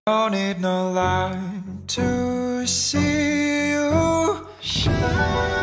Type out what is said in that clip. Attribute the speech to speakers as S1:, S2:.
S1: Don't need no light to see you shine.